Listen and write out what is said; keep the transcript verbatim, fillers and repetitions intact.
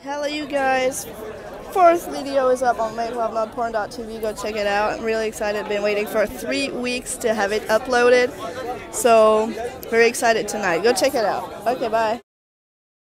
Hello you guys, fourth video is up on make love not porn dot t v, go check it out. I'm really excited, been waiting for three weeks to have it uploaded, so very excited tonight, go check it out. Okay, bye.